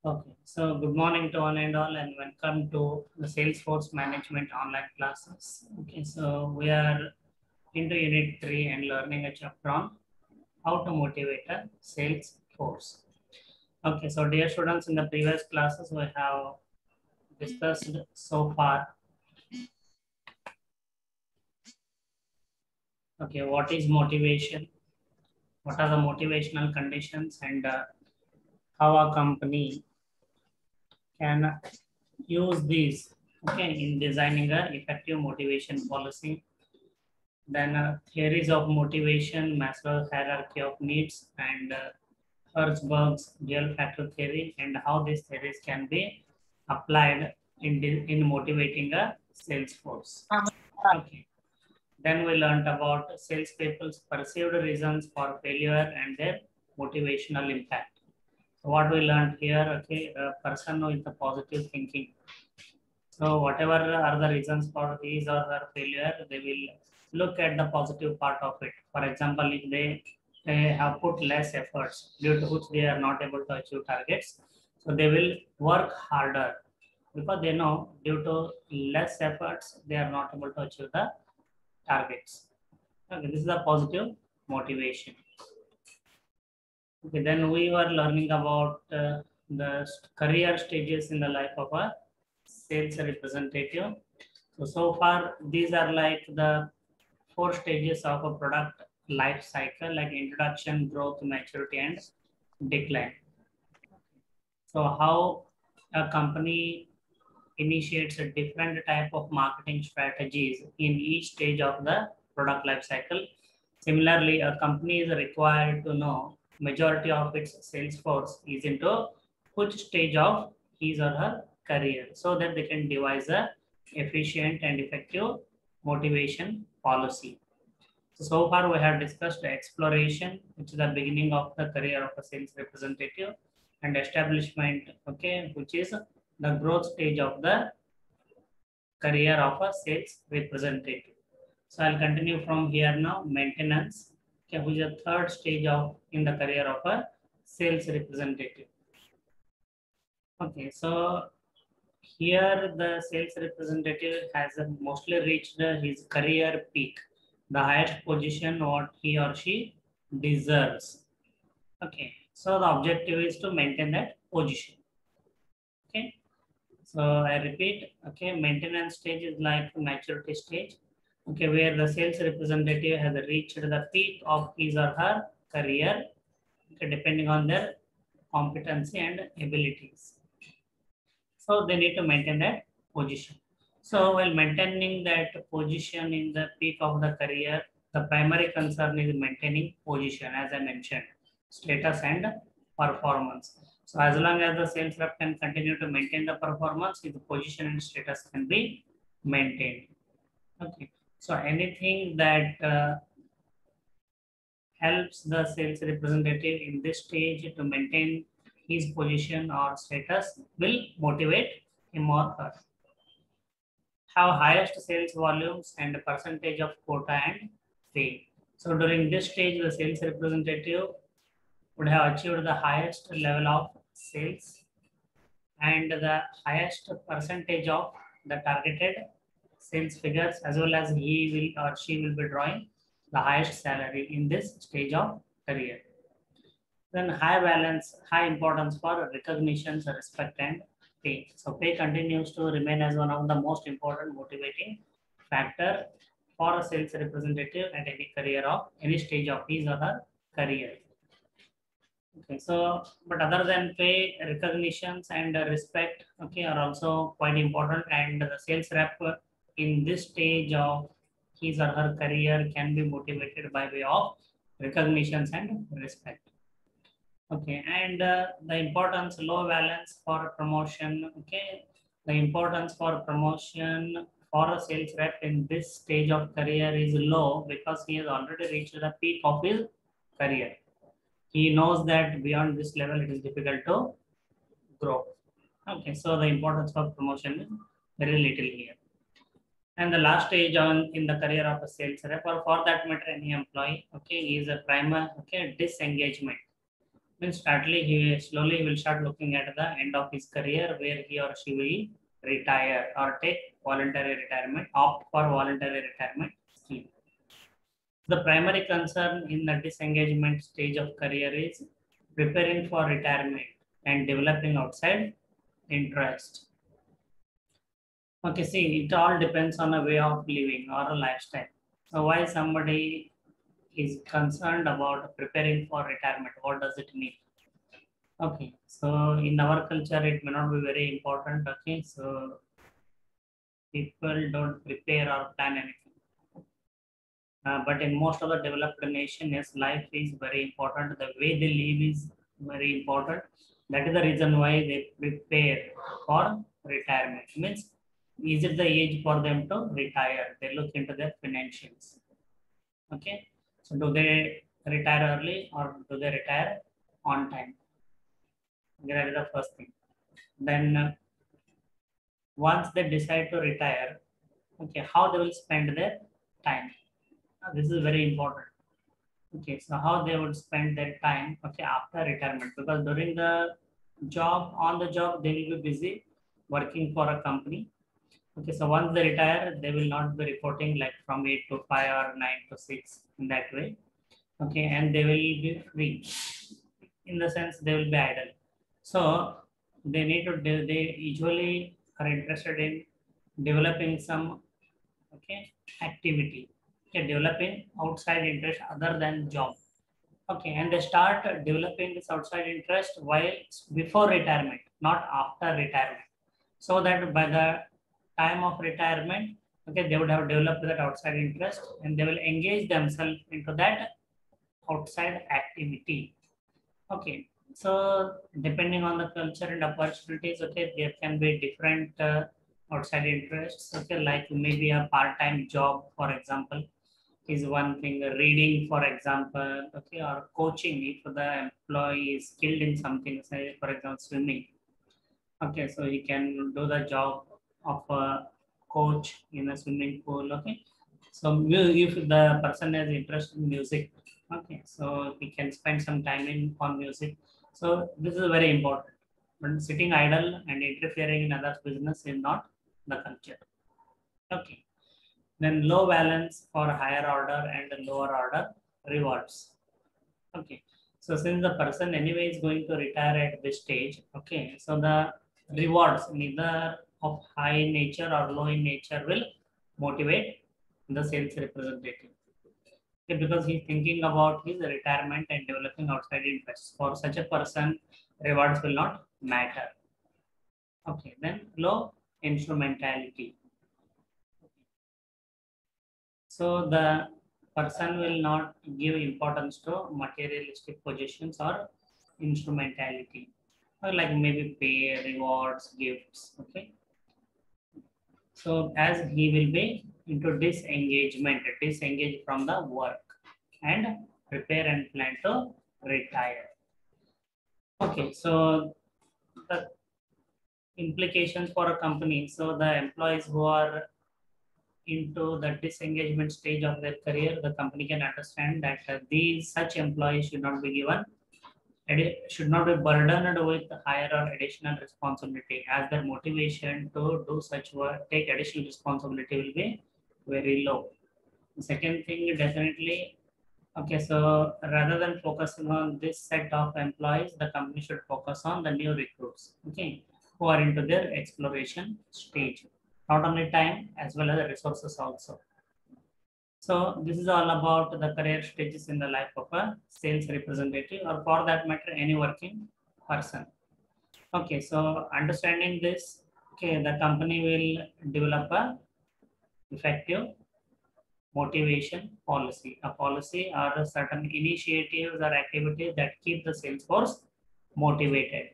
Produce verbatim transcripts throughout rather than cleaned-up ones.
Okay, so good morning to one and all, and welcome to the Salesforce Management online classes. Okay, so we are into Unit three and learning a chapter on how to motivate a sales force. Okay, so dear students, in the previous classes we have discussed so far. Okay, what is motivation? What are the motivational conditions, and uh, how a company can use these, okay, in designing a effective motivation policy. Then uh, theories of motivation, Maslow's hierarchy of needs, and uh, Herzberg's dual factor theory, and how these theories can be applied in, in motivating a sales force. Okay. Then we learned about salespeople's perceived reasons for failure and their motivational impact. So what we learned here, okay, a person with a positive thinking. So whatever are the reasons for his or her failure, they will look at the positive part of it. For example, if they, they have put less efforts due to which they are not able to achieve targets, so they will work harder because they know due to less efforts, they are not able to achieve the targets. Okay, this is a positive motivation. Okay, then we were learning about uh, the career stages in the life of a sales representative. So, so far, these are like the four stages of a product life cycle, like introduction, growth, maturity, and decline. So, how a company initiates a different type of marketing strategies in each stage of the product life cycle. Similarly, a company is required to know majority of its sales force is into which stage of his or her career, so that they can devise a efficient and effective motivation policy. So, so far we have discussed exploration, which is the beginning of the career of a sales representative, and establishment, okay, which is the growth stage of the career of a sales representative. So I'll continue from here now. Maintenance, okay, which is the third stage of in the career of a sales representative. Okay, so here the sales representative has mostly reached his career peak, the highest position what he or she deserves. Okay, so the objective is to maintain that position. Okay, so I repeat, okay, maintenance stage is like maturity stage, okay, where the sales representative has reached the peak of his or her career, okay, depending on their competency and abilities. So they need to maintain that position. So while maintaining that position in the peak of the career, the primary concern is maintaining position, as I mentioned, status and performance. So as long as the sales rep can continue to maintain the performance, the position and status can be maintained. Okay. So anything that uh, helps the sales representative in this stage to maintain his position or status will motivate him or her. Have highest sales volumes and percentage of quota and fee. So during this stage, the sales representative would have achieved the highest level of sales and the highest percentage of the targeted sales figures, as well as he will or she will be drawing the highest salary in this stage of career. Then high balance, high importance for recognitions, respect, and pay. So pay continues to remain as one of the most important motivating factor for a sales representative at any career of any stage of his or her career. Okay, so but other than pay, recognitions and respect, okay, are also quite important, and the sales rep in this stage of his or her career can be motivated by way of recognitions and respect. Okay, and uh, the importance, low balance for promotion. Okay, the importance for promotion for a sales rep in this stage of career is low because he has already reached the peak of his career. He knows that beyond this level it is difficult to grow. Okay, so the importance of promotion is very little here. And the last stage on in the career of a sales rep, or for that matter any employee, okay, is a primer, okay, disengagement. Means startly he slowly he will start looking at the end of his career where he or she will retire or take voluntary retirement, opt for voluntary retirement scheme. The primary concern in the disengagement stage of career is preparing for retirement and developing outside interest. Okay, see, it all depends on a way of living or a lifestyle. So why somebody is concerned about preparing for retirement, what does it mean? Okay, so in our culture, it may not be very important. Okay, so people don't prepare or plan anything. Uh, but in most of the developed nation, yes, life is very important. The way they live is very important. That is the reason why they prepare for retirement. Means, is it the age for them to retire? They look into their financials. Okay, so do they retire early or do they retire on time? That is the first thing. Then uh, once they decide to retire, okay, how they will spend their time? Uh, this is very important. Okay, so how they would spend their time, okay, after retirement, because during the job, on the job, they will be busy working for a company. Okay, so once they retire, they will not be reporting like from eight to five or nine to six in that way. Okay, and they will be free in the sense they will be idle. So they need to, they, they usually are interested in developing some, okay, activity, okay, developing outside interest other than job. Okay, and they start developing this outside interest while before retirement, not after retirement. So that by the time of retirement, okay, they would have developed that outside interest and they will engage themselves into that outside activity. Okay, so depending on the culture and opportunities, okay, there can be different uh, outside interests. Okay, like maybe a part-time job, for example, is one thing. Reading, for example, okay, or coaching if the employee is skilled in something, say for example swimming. Okay, so he can do the job of a coach in a swimming pool. Okay, so if the person has interest in music, okay, so he can spend some time in on music. So this is very important. But sitting idle and interfering in others' business is not the culture. Okay. Then low balance for higher order and lower order rewards. Okay. So since the person anyway is going to retire at this stage, okay, so the rewards neither of high nature or low in nature will motivate the sales representative. Okay, because he's thinking about his retirement and developing outside interests. For such a person, rewards will not matter. Okay, then low instrumentality. So the person will not give importance to materialistic possessions or instrumentality, or like maybe pay, rewards, gifts. Okay. So as he will be into disengagement, disengage from the work and prepare and plan to retire. Okay. So the implications for a company. So the employees who are into the disengagement stage of their career, the company can understand that uh, these such employees should not be given, should not be burdened with higher or additional responsibility, as their motivation to do such work, take additional responsibility will be very low. The second thing, definitely, okay, so rather than focusing on this set of employees, the company should focus on the new recruits, okay, who are into their exploration stage. Not only time as well as the resources also. So this is all about the career stages in the life of a sales representative, or for that matter, any working person. Okay, so understanding this, okay, the company will develop a effective motivation policy, a policy or certain initiatives or activities that keep the sales force motivated.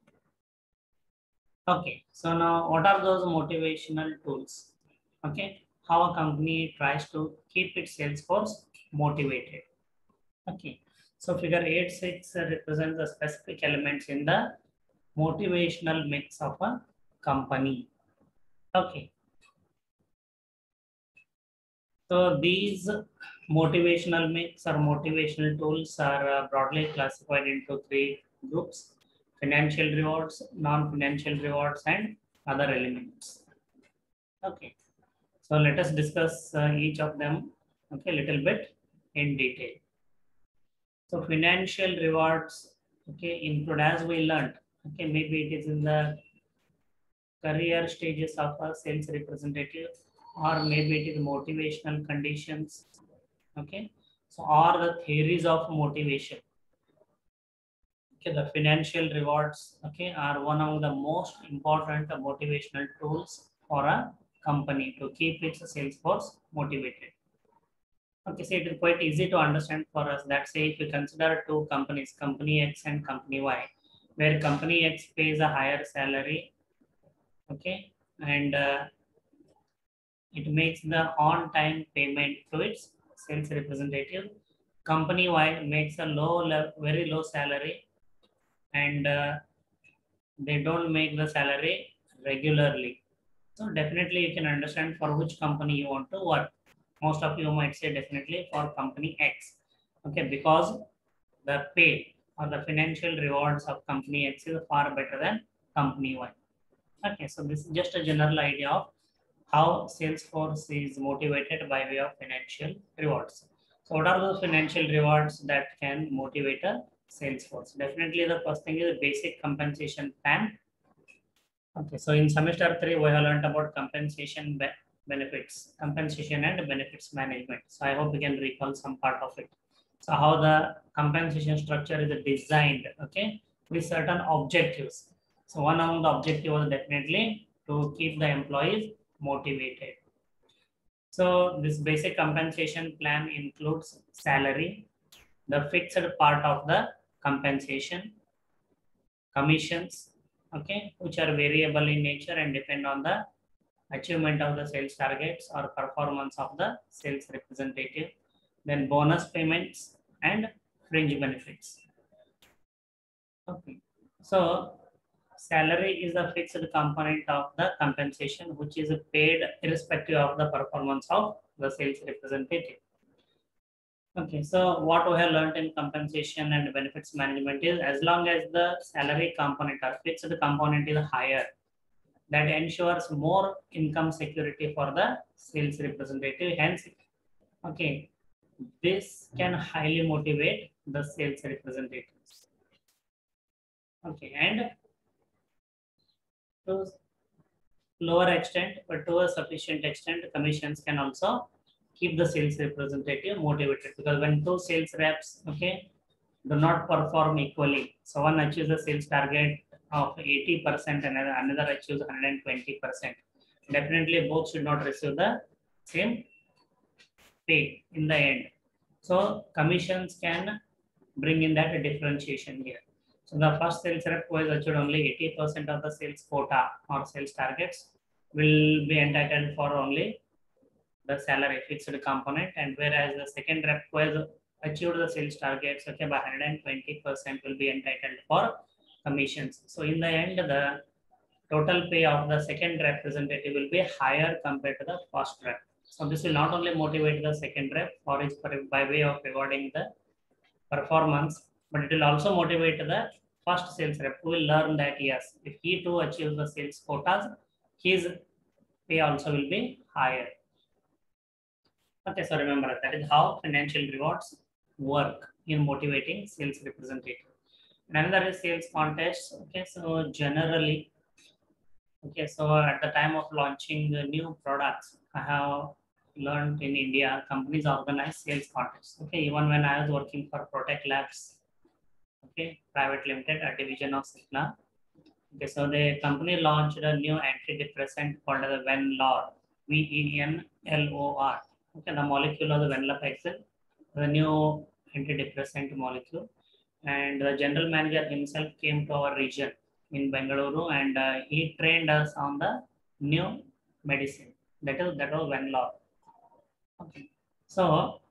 Okay, so now what are those motivational tools? Okay, how a company tries to keep its sales force motivated. Okay, so figure eight six represents the specific elements in the motivational mix of a company. Okay, So these motivational mix or motivational tools are uh, broadly classified into three groups: financial rewards, non-financial rewards, and other elements. Okay, so let us discuss uh, each of them, okay, little bit in detail. So financial rewards, okay, include, as we learned, okay, maybe it is in the career stages of a sales representative, or maybe it is motivational conditions, okay. So or the theories of motivation. Okay, the financial rewards, okay, are one of the most important motivational tools for a company to keep its sales force motivated. Okay, so it is quite easy to understand for us that, say, if you consider two companies, company X and company Y, where company X pays a higher salary, okay, and uh, it makes the on-time payment to its sales representative. Company Y makes a low, very low salary, and uh, they don't make the salary regularly. So definitely you can understand for which company you want to work. Most of you might say definitely for company X. Okay, because the pay or the financial rewards of company X is far better than company Y. Okay, so this is just a general idea of how Salesforce is motivated by way of financial rewards. So what are those financial rewards that can motivate a Salesforce? Definitely the first thing is a basic compensation plan. Okay, so in semester three, we have learned about compensation be benefits, compensation and benefits management. So I hope you can recall some part of it. So how the compensation structure is designed, okay, with certain objectives. So one of the objective was definitely to keep the employees motivated. So this basic compensation plan includes salary, the fixed part of the compensation, commissions, okay, which are variable in nature and depend on the achievement of the sales targets or performance of the sales representative, then bonus payments and fringe benefits. Okay, so salary is the fixed component of the compensation, which is paid irrespective of the performance of the sales representative. Okay, so what we have learned in compensation and benefits management is, as long as the salary component or fixed component is higher, that ensures more income security for the sales representative. Hence, okay, this can highly motivate the sales representatives. Okay, and to lower extent, but to a sufficient extent, commissions can also keep the sales representative motivated, because when two sales reps, okay, do not perform equally, so one achieves the sales target of eighty percent and another achieves one hundred twenty percent, definitely both should not receive the same pay in the end. So commissions can bring in that differentiation here. So the first sales rep who has achieved only eighty percent of the sales quota or sales targets will be entitled for only the salary fixed component, and whereas the second rep who has achieved the sales targets, okay, by one hundred twenty percent will be entitled for commissions. So in the end, the total pay of the second representative will be higher compared to the first rep. So this will not only motivate the second rep for his by way of rewarding the performance, but it will also motivate the first sales rep who will learn that yes, if he too achieves the sales quotas, his pay also will be higher. Okay, so remember that is how financial rewards work in motivating sales representative. And another is sales contests. Okay, so generally, okay, so at the time of launching the new products, I have learned in India, companies organize sales contests. Okay, even when I was working for Protect Labs, okay, private limited, a division of Cigna. Okay, so the company launched a new antidepressant called the Venlor, V E N L O R. Okay, the molecule of the venlafaxine, the new antidepressant molecule, and the general manager himself came to our region in Bengaluru, and uh, he trained us on the new medicine. That is that was Venlor. Okay, so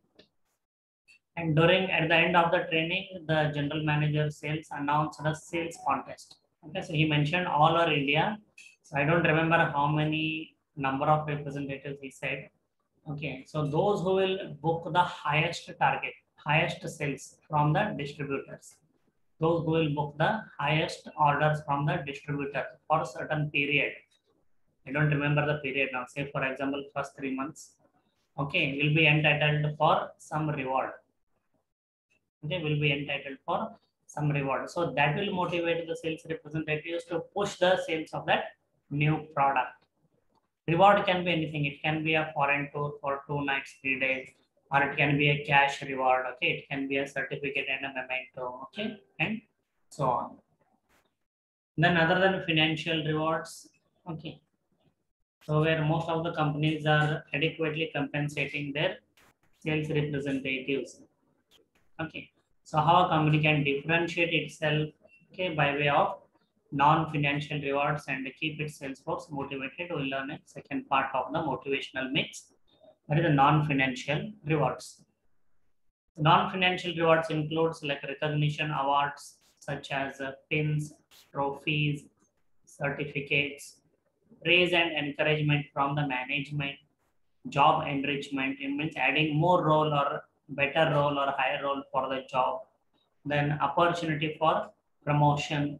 and during at the end of the training, the general manager sales announced a sales contest. Okay, so he mentioned all over India. So I don't remember how many number of representatives he said. Okay, so those who will book the highest target, highest sales from the distributors, those who will book the highest orders from the distributor for a certain period. I don't remember the period now. Say for example, first three months. Okay, will be entitled for some reward. Okay, will be entitled for some reward. So that will motivate the sales representatives to push the sales of that new product. Reward can be anything. It can be a foreign tour for two nights, three days, or it can be a cash reward. Okay, it can be a certificate and a memento. Okay, and so on. Then other than financial rewards, okay. So where most of the companies are adequately compensating their sales representatives. Okay. So how a company can differentiate itself, okay, by way of non-financial rewards and keep its sales force motivated. We'll learn a second part of the motivational mix. That is the non-financial rewards. Non-financial rewards includes like recognition awards such as uh, pins, trophies, certificates, praise and encouragement from the management, job enrichment. It means adding more role or better role or higher role for the job. Then opportunity for promotion.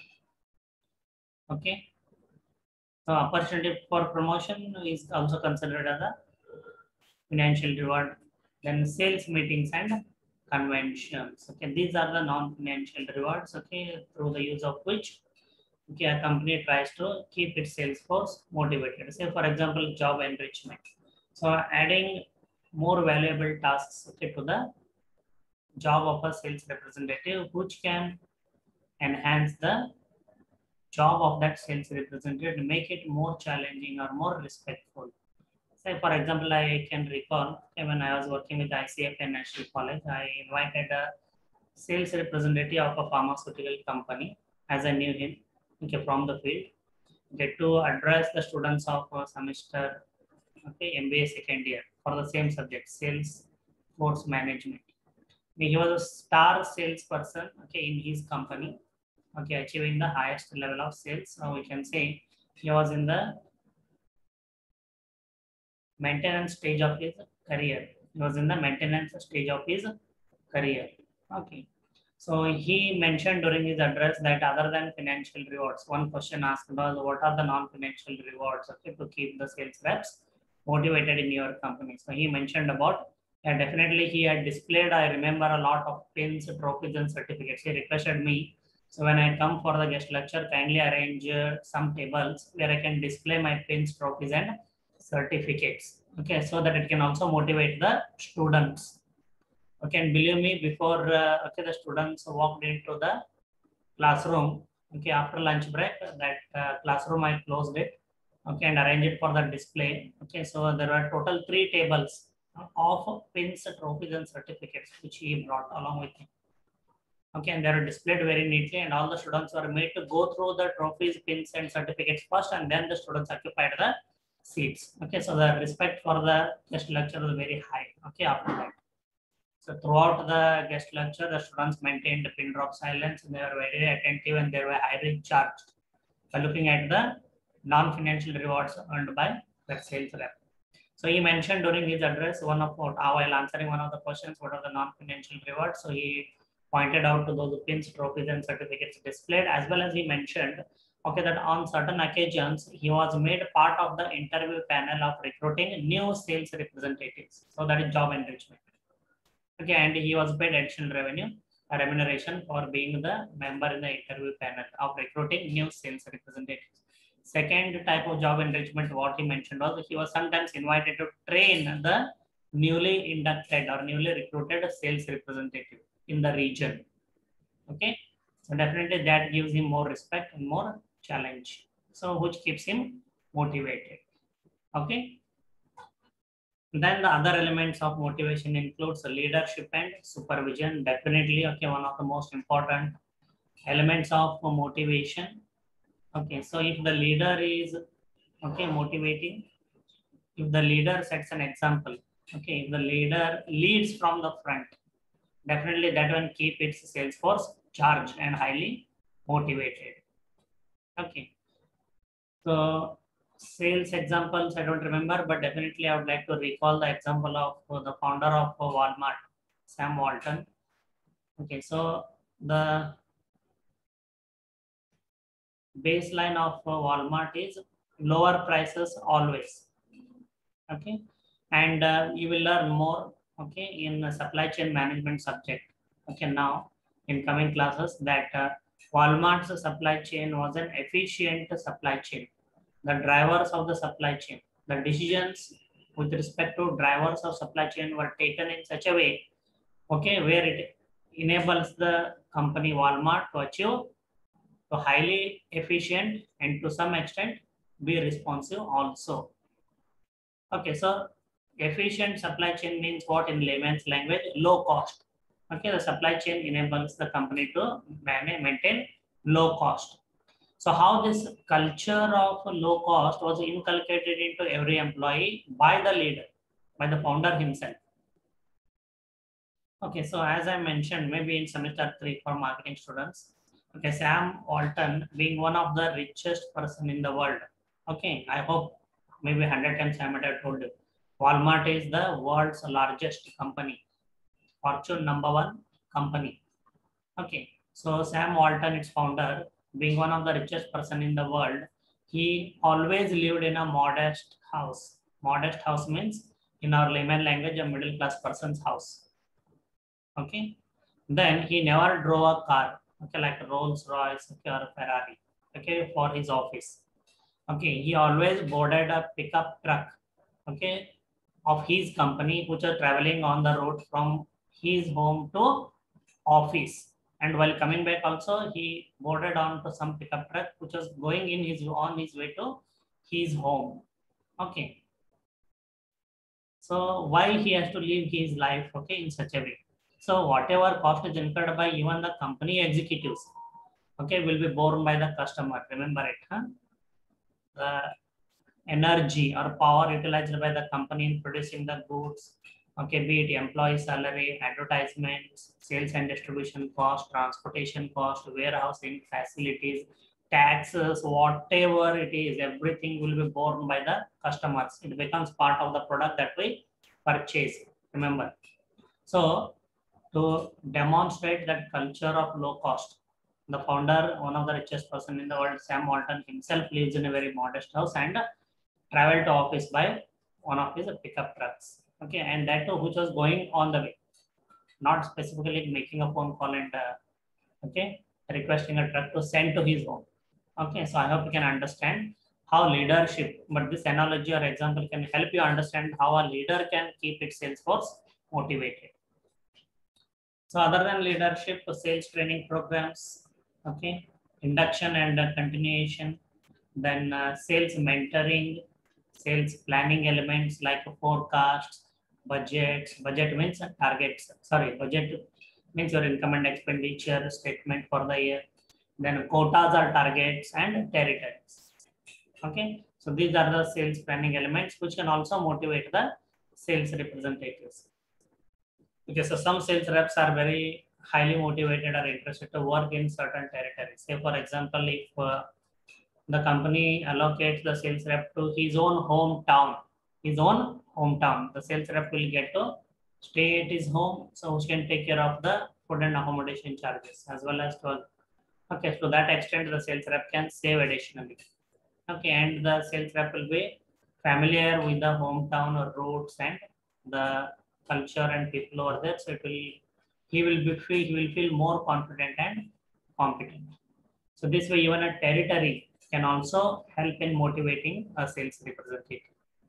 Okay. So opportunity for promotion is also considered as a financial reward. Then sales meetings and conventions. Okay, these are the non-financial rewards. Okay, through the use of which okay, a company tries to keep its sales force motivated. Say for example, job enrichment. So adding more valuable tasks okay, to the job of a sales representative, which can enhance the job of that sales representative to make it more challenging or more respectful. Say, for example, I can recall when I was working with I C F A National College, I invited a sales representative of a pharmaceutical company as I knew him okay, from the field okay, to address the students of a semester okay, M B A second year for the same subject, sales force management. He was a star salesperson okay, in his company, okay, achieving the highest level of sales. So we can say he was in the maintenance stage of his career. He was in the maintenance stage of his career. Okay. So he mentioned during his address that other than financial rewards, one question asked was what are the non-financial rewards okay, to keep the sales reps motivated in your company. So he mentioned about yeah, definitely he had displayed, I remember a lot of pins, trophies and certificates. He requested me. So when I come for the guest lecture, kindly arrange uh, some tables where I can display my pins, trophies and certificates. Okay, so that it can also motivate the students. Okay, and believe me, before uh, okay, the students walked into the classroom. Okay, after lunch break, that uh, classroom I closed it. Okay, and arranged it for the display. Okay, so there were total three tables of pins, trophies, and certificates which he brought along with him. Okay, and they are displayed very neatly, and all the students were made to go through the trophies, pins, and certificates first, and then the students occupied the seats. Okay, so the respect for the guest lecture was very high. Okay, after that. So throughout the guest lecture, the students maintained pin drop silence, and they were very attentive, and they were highly charged by looking at the non-financial rewards earned by that sales rep. So he mentioned during his address, one of while answering one of the questions, what are the non-financial rewards? So he pointed out to those pins, trophies, and certificates displayed, as well as he mentioned, okay, that on certain occasions he was made part of the interview panel of recruiting new sales representatives. So that is job enrichment. Okay, and he was paid additional revenue, a remuneration for being the member in the interview panel of recruiting new sales representatives. Second type of job enrichment, what he mentioned was he was sometimes invited to train the newly inducted or newly recruited sales representative in the region. Okay, so definitely that gives him more respect and more challenge. So which keeps him motivated. Okay. Then the other elements of motivation includes leadership and supervision. Definitely, okay, one of the most important elements of motivation. Okay, so if the leader is okay motivating, if the leader sets an example, okay, if the leader leads from the front, definitely that one keep its sales force charged and highly motivated. Okay, so sales examples I don't remember, but definitely I would like to recall the example of uh, the founder of uh, Walmart, Sam Walton. Okay, so the baseline of uh, Walmart is lower prices always. Okay, and uh, you will learn more. Okay, in a supply chain management subject. Okay, now in coming classes that uh, Walmart's supply chain was an efficient supply chain. The drivers of the supply chain, the decisions with respect to drivers of supply chain were taken in such a way, okay, where it enables the company Walmart to achieve to highly efficient and to some extent be responsive also. Okay, so efficient supply chain means what in layman's language? Low cost. Okay, the supply chain enables the company to maintain low cost. So how this culture of low cost was inculcated into every employee by the leader, by the founder himself. Okay, so as I mentioned, maybe in semester three for marketing students, okay, Sam Walton being one of the richest person in the world. Okay, I hope maybe one hundred times I might have told you. Walmart is the world's largest company, Fortune number one company. Okay, so Sam Walton, its founder, being one of the richest person in the world, he always lived in a modest house. Modest house means, in our layman language, a middle class person's house. Okay, then he never drove a car. Okay, like Rolls Royce okay, or Ferrari. Okay, for his office. Okay, he always boarded a pickup truck. Okay, of his company, which are traveling on the road from his home to office. And while coming back also, he boarded on to some pickup truck which was going in his on his way to his home. Okay. So why he has to live his life, okay, in such a way. So whatever cost is incurred by even the company executives, okay, will be borne by the customer. Remember it, huh? The energy or power utilized by the company in producing the goods, okay, be it employee salary, advertisements, sales and distribution cost, transportation cost, warehousing facilities, taxes, whatever it is, everything will be borne by the customers. It becomes part of the product that we purchase. Remember. So to demonstrate that culture of low cost, the founder, one of the richest person in the world, Sam Walton himself lives in a very modest house and traveled to office by one of his pickup trucks. Okay, and that too, which was going on the way, not specifically making a phone call and uh, okay, requesting a truck to send to his home. Okay, so I hope you can understand how leadership, but this analogy or example can help you understand how a leader can keep its sales force motivated. So other than leadership, sales training programs, okay, induction and uh, continuation, then uh, sales mentoring, sales planning elements like forecasts, budgets. Budget means targets. Sorry, budget means your income and expenditure statement for the year. Then quotas are targets and territories. Okay, so these are the sales planning elements which can also motivate the sales representatives. Okay, so some sales reps are very highly motivated or interested to work in certain territories. Say, for example, if uh, the company allocates the sales rep to his own hometown, his own hometown, the sales rep will get to stay at his home, so he can take care of the food and accommodation charges as well as to, okay, to that extent, the sales rep can save additionally. Okay, and the sales rep will be familiar with the hometown or routes and the culture and people over there. So it will, he will be free, he will feel more confident and competent. So this way, even a territory can also help in motivating a sales representative.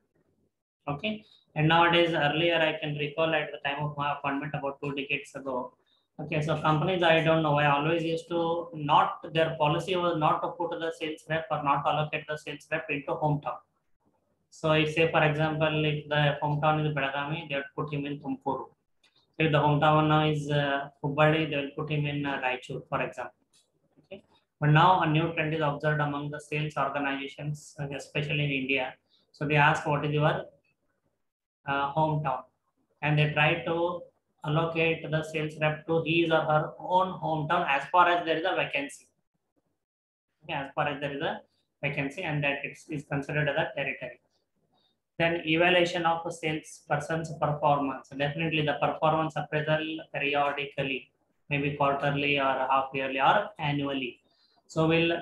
Okay, and nowadays, earlier I can recall at the time of my appointment about two decades ago. Okay, so companies, I don't know, I always used to not, their policy was not to put the sales rep or not allocate the sales rep into hometown. So if say, for example, if the hometown is Belagavi, they would put him in Tumkuru. If the hometown is uh, Hubballi, they will put him in uh, Raichur, for example. Okay, but now a new trend is observed among the sales organizations, especially in India. So they ask, what is your uh, hometown? And they try to allocate the sales rep to his or her own hometown as far as there is a vacancy. Okay, as far as there is a vacancy, and that it is considered as a territory. Then evaluation of a salesperson's performance. Definitely the performance appraisal periodically, maybe quarterly or half yearly or annually. So we'll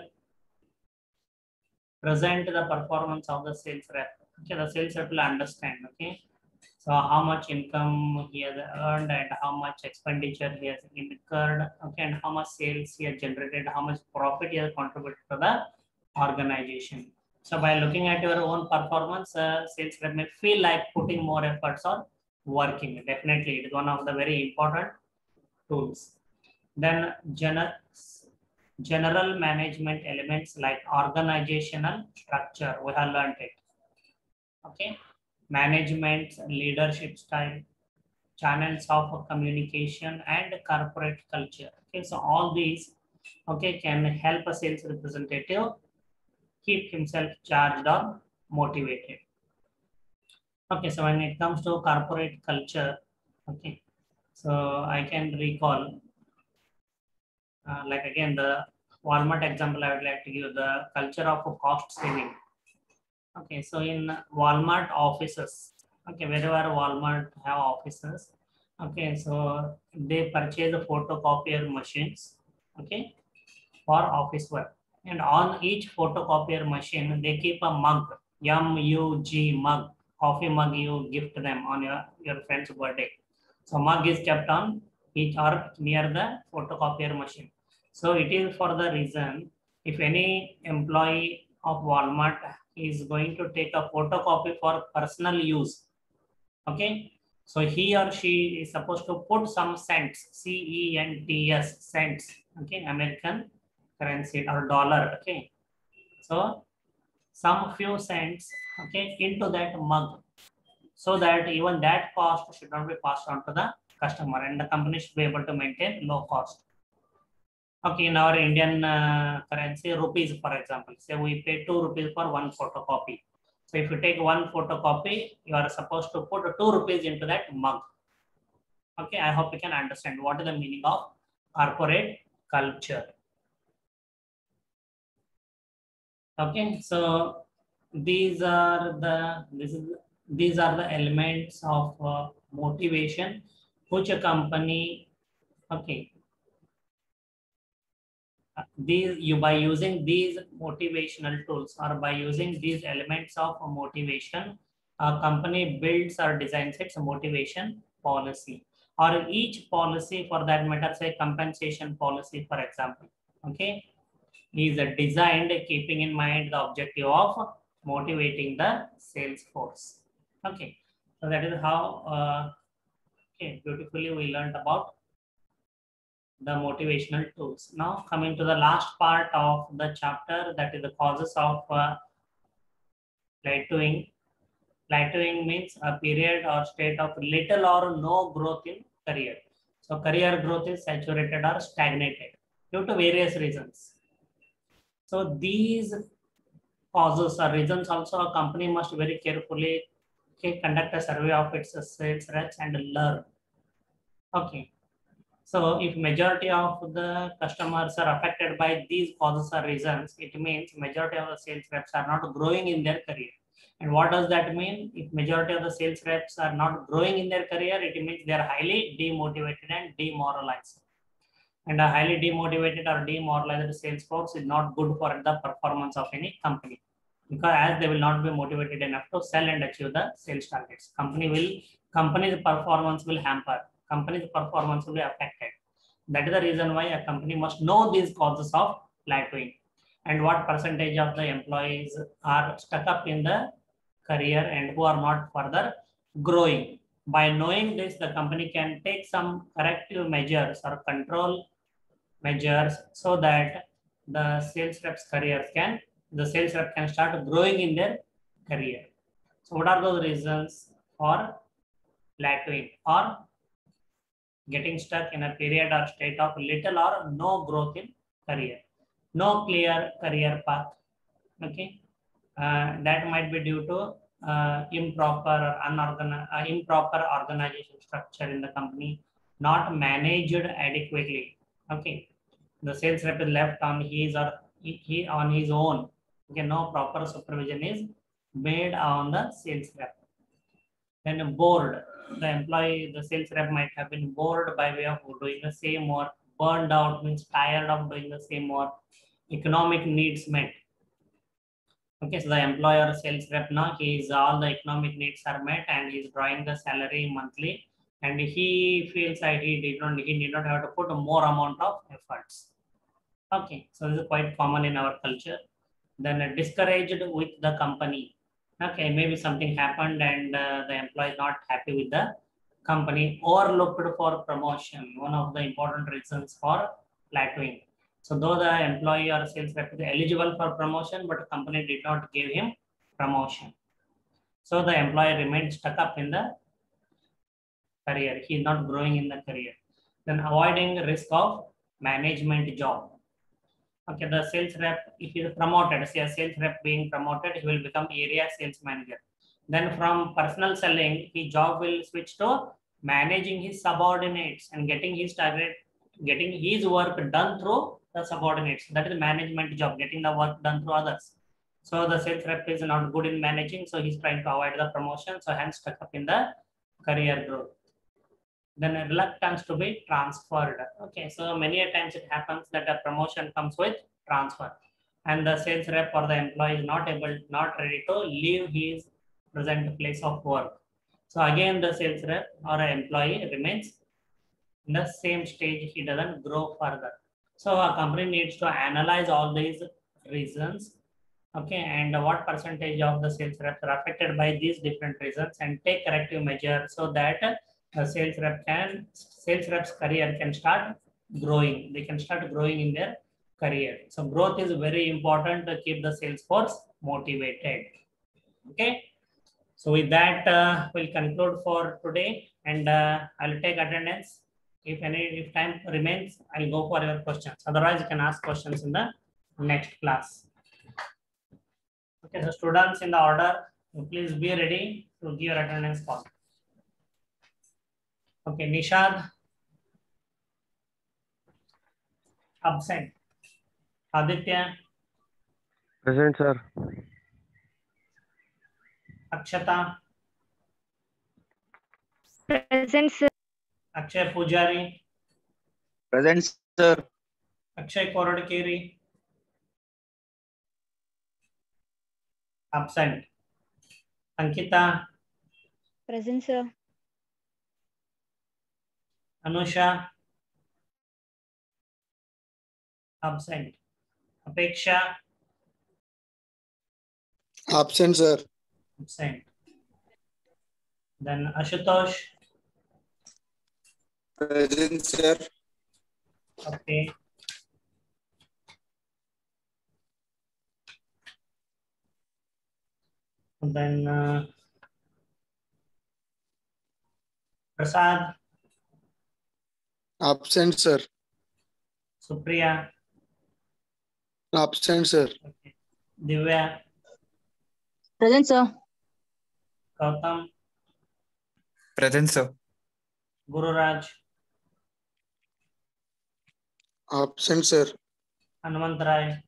present the performance of the sales rep. Okay, the sales rep will understand. Okay, so how much income he has earned and how much expenditure he has incurred. Okay, and how much sales he has generated, how much profit he has contributed to the organization. So by looking at your own performance, uh, sales rep may feel like putting more efforts on working. Definitely, it is one of the very important tools. Then gener general management elements like organizational structure, we have learned it. Okay, management, leadership style, channels of communication, and corporate culture. Okay, so all these, okay, can help a sales representative keep himself charged or motivated. Okay, so when it comes to corporate culture, okay, so I can recall, uh, like again, the Walmart example I would like to give, the culture of cost saving. Okay, so in Walmart offices, okay, wherever Walmart have offices, okay, so they purchase the photocopier machines, okay, for office work. And on each photocopier machine, they keep a mug, M U G mug, coffee mug you gift them on your, your friend's birthday. So mug is kept on each or near the photocopier machine. So it is for the reason, if any employee of Walmart is going to take a photocopy for personal use, okay, so he or she is supposed to put some cents, C E N T S, cents, okay, American currency or dollar, okay, so some few cents, okay, into that mug, so that even that cost should not be passed on to the customer and the company should be able to maintain low cost. Okay, in our Indian uh, currency, rupees, for example, say we pay two rupees for one photocopy. So if you take one photocopy, you are supposed to put two rupees into that mug. Okay, I hope you can understand what is the meaning of corporate culture. Okay, so these are the this is these are the elements of uh, motivation which a company, okay, these you by using these motivational tools or by using these elements of motivation, a company builds or designs its motivation policy, or each policy for that matter, say compensation policy, for example, okay, is designed keeping in mind the objective of motivating the sales force. Okay, so that is how uh, okay, beautifully we learned about the motivational tools. Now coming to the last part of the chapter, that is the causes of uh, plateauing. Plateauing means a period or state of little or no growth in career. So career growth is saturated or stagnated due to various reasons. So these causes or reasons also a company must very carefully, okay, conduct a survey of its sales reps and learn. Okay. So if majority of the customers are affected by these causes or reasons, it means majority of the sales reps are not growing in their career. And what does that mean? If majority of the sales reps are not growing in their career, it means they are highly demotivated and demoralized. And a highly demotivated or demoralized sales force is not good for the performance of any company, because as they will not be motivated enough to sell and achieve the sales targets. Company will company's performance will hamper. Company's performance will be affected. That is the reason why a company must know these causes of plateauing and what percentage of the employees are stuck up in the career and who are not further growing. By knowing this, the company can take some corrective measures or control measures so that the sales reps careers can, the sales rep can start growing in their career. So what are those reasons for plateauing or getting stuck in a period or state of little or no growth in career? No clear career path. Okay, uh, that might be due to uh, improper or unorganized, uh, improper organization structure in the company, not managed adequately. Okay, the sales rep is left on his or he, he on his own Okay, no proper supervision is made on the sales rep. Then bored, the employee, the sales rep might have been bored by way of doing the same work. Burned out means tired of doing the same work. Economic needs met. Okay, so the employer sales rep now, he is all the economic needs are met and he is drawing the salary monthly, and he feels that he did not he did not have to put a more amount of efforts. Okay, so this is quite common in our culture. Then uh, discouraged with the company. Okay, maybe something happened and uh, the employee is not happy with the company, or looked for promotion. One of the important reasons for plateauing. So though the employee or sales rep is eligible for promotion, but the company did not give him promotion. So the employee remained stuck up in the career. He is not growing in the career. Then avoiding risk of management job. Okay, the sales rep, if he is promoted, say a sales rep being promoted, he will become area sales manager. Then from personal selling, his job will switch to managing his subordinates and getting his target, getting his work done through the subordinates. That is the management job, getting the work done through others. So the sales rep is not good in managing, so he's trying to avoid the promotion, so hence stuck up in the career growth. Then a reluctance to be transferred. Okay, so many a times it happens that a promotion comes with transfer, and the sales rep or the employee is not able, not ready to leave his present place of work. So again, the sales rep or an employee remains in the same stage, he doesn't grow further. So a company needs to analyze all these reasons, okay, and what percentage of the sales reps are affected by these different reasons, and take corrective measures so that the sales rep can, sales reps career can start growing. They can start growing in their career. So growth is very important to keep the sales force motivated. Okay. So with that, uh, we'll conclude for today, and uh, I'll take attendance. If any, if time remains, I'll go for your questions. Otherwise, you can ask questions in the next class. Okay, so students in the order, please be ready to give your attendance call. Okay, Nishad, absent. Aditya, Present, sir. Akshata, Present, sir. Akshay Pujari, Present, sir. Akshay Korodkeri, absent. Ankita, Present, sir. Anusha, absent. Apeksha, Absent, sir. absent. Then Ashutosh, Present, sir. okay. And then uh, Prasad, Absent, sir. Supriya, Absent, sir. okay. Divya, Present, sir. Gautam, Present, sir. Gururaj, Absent, sir. Hanumant Rai.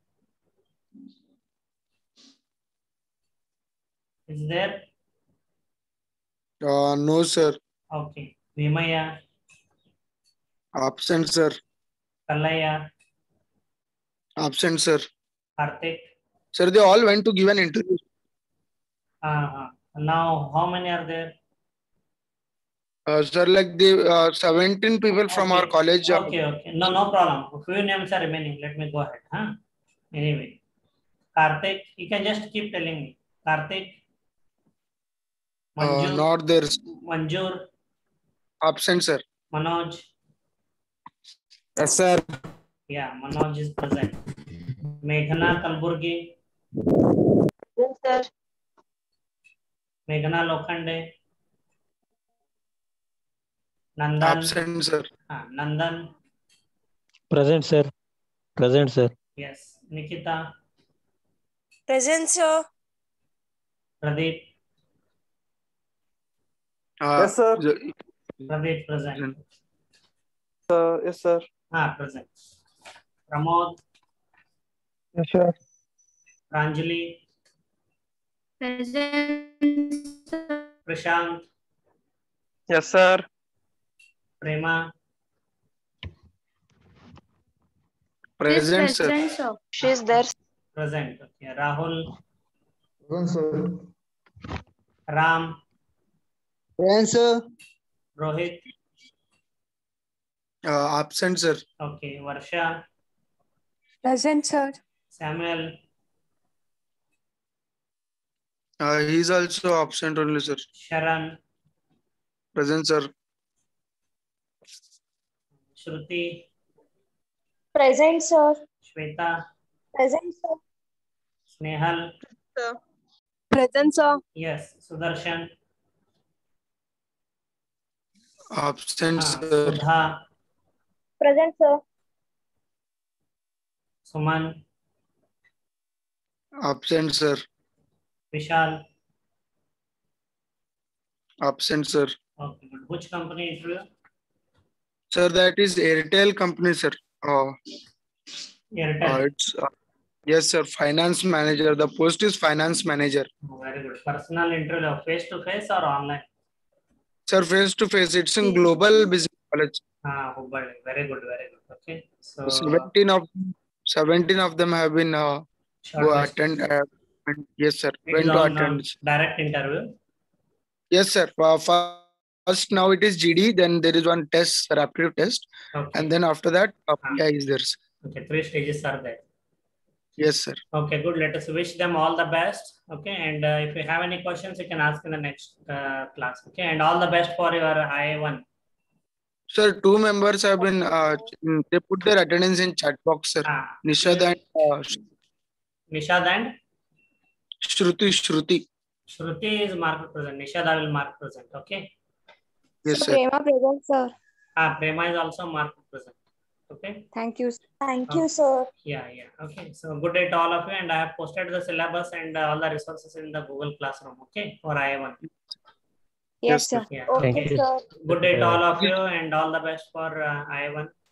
Is there? Uh, no, sir. Okay. Vimaya, Absent, sir. Kalaya, Absent, sir. Karthik. Sir, they all went to give an interview. Uh-huh. Now, how many are there? Uh, sir, like the uh, seventeen people from Okay. our college. uh, Okay, okay. No, no problem. A few names are remaining. Let me go ahead. Huh? Anyway. Karthik, you can just keep telling me. Karthik, uh, Manjur, not there. Manjur, Absent, sir. Manoj. Yes, sir. Yeah, Manoj is present. Meghna Kalburgi, Present, sir. Meghna Lokhande, Nandan, Absent, sir. ah, Nandan, Present, sir. Present, sir. yes, Nikita, Present, sir. Pradeep, Uh, Yes, sir. the- Pradeep present. Uh, yes, sir. Ah, present. Pramod, Yes, sir. Pranjali, Present. Prashant, Yes, sir. Prema, Present, sir. Present, sir. She is there. present. Okay. Rahul, Present, sir. Ram, Present, sir. Rohit, Uh, absent, sir. okay. Varsha, Present, sir. Samuel, Uh, he is also absent only, sir. Sharan, Present, sir. Shruti, Present, sir. Shweta, Present, sir. Snehal, Present, sir. yes. Sudarshan, Absent, ah, sir. Sudha, Present, sir. Suman, Absent, sir. Vishal. Absent, sir. Okay, good. Which company interview? Sir, that is Airtel company, sir. Uh, uh, Airtel. it's uh, yes, sir. Finance manager. The post is finance manager. Oh, very good. Personal interview, face to face or online? Sir, face to face. It's in Global Business College. Ah, Hubballi. Very good, very good. Okay. So, Seventeen of seventeen of them have been uh, go shortlist. attend. Uh, and yes, sir. It Went is to on uh, attend. direct interview. Yes, sir. Uh, First, now it is G D. Then there is one test, sir, aptitude test, Okay. and then after that, uh, Ah. P I is there. Sir. Okay, three stages are there. Yes, sir. Okay, good. Let us wish them all the best. Okay, and uh, if you have any questions, you can ask in the next uh, class. Okay, and all the best for your I A one. Sir, two members have been. Uh, they put their attendance in chat box, sir. Ah, Nishad and uh, Nishad and Shruti. Shruti. Shruti is marked present. Nishada will mark present. Okay. Yes, sir. Prema, present, sir. Ah, Prema is also marked present. Okay. Thank you. Thank Oh. you, sir. Yeah, yeah. Okay. So good day to all of you, and I have posted the syllabus and uh, all the resources in the Google Classroom. Okay, for I A one. Yes, Yes, sir. Yeah. Okay, Thank you. sir. Good day to all of you, and all the best for uh, I A one.